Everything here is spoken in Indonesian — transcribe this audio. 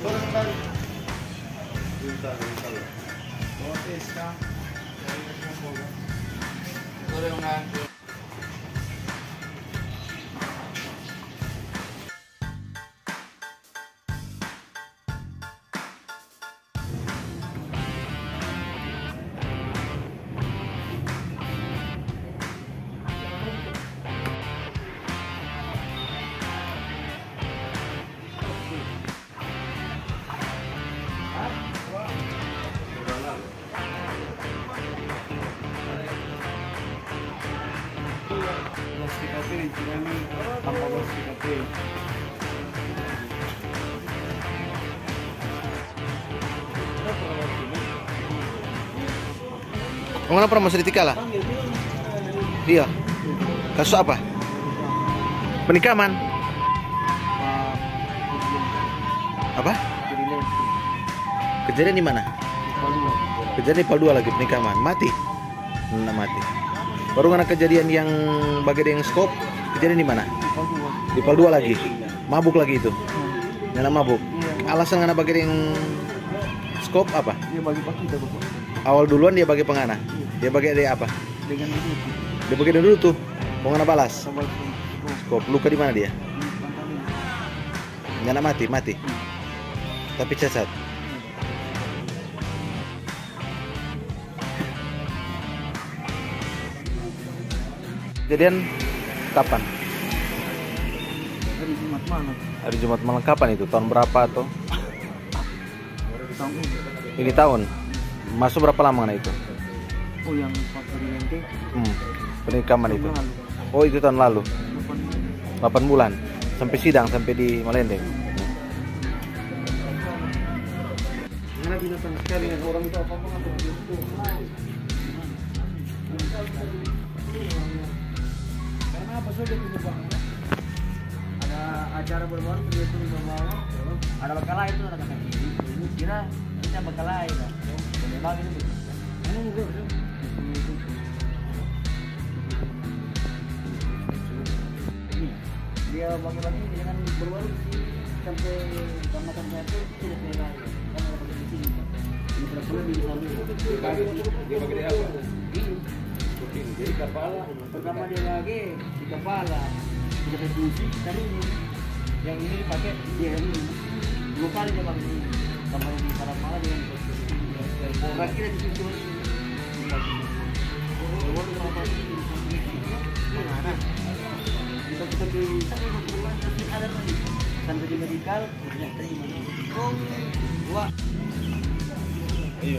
Mana promosi di Tikala? Iya. Kasus apa? Penikaman? Apa? Kejadian di mana? Kejadian di Pal 2 lagi penikaman. Mati? Nah, mati. Baru karena kejadian yang bagian yang skop, kejadian di mana? Di Pal 2 lagi. Mabuk lagi itu. Nyala mabuk. Alasan karena bagian yang skop apa? Dia bagi pagi kita. Awal duluan dia bagi pengana. Dia bagi dia apa? Dengan itu. Dia bagi dulu tuh. Pengana balas. Skop luka di mana dia? Nyala mati. Tapi cacat. Kejadian kapan? Hari Jumat malam. Hari Jumat malam kapan itu? Tahun berapa atau? Tahun ini. Ini tahun. Masuk berapa lama itu? Oh, yang Pak Lente. Penikaman itu. Oh, itu tahun lalu. 8 bulan. Sampai sidang, sampai di Malendeng. Karena binatang sekali ya, orang itu apa-apa nggak berarti itu. Karena apa saja itu Bang? Ada acara berbaru itu membawa. Ada bakal lain tuh ada ini kira kita bakal lain lah. Memang ini. Ini juga. Dia bagi-bagi dengan berbaru sampai tambahkan satu tidak selesai. Karena ada di sini. Ini berapa di sana? Dia bagi apa? Jadi kepala. Pertama dia lagi di kepala. Tidak berfungsi tadi ini. Yang ini dipakai dia ini. 2 kali dia bagi ini. Sama yang di parah malah dengan kira di situ. Kita di ada sampai di medikal tidak terima. Wah. Iya.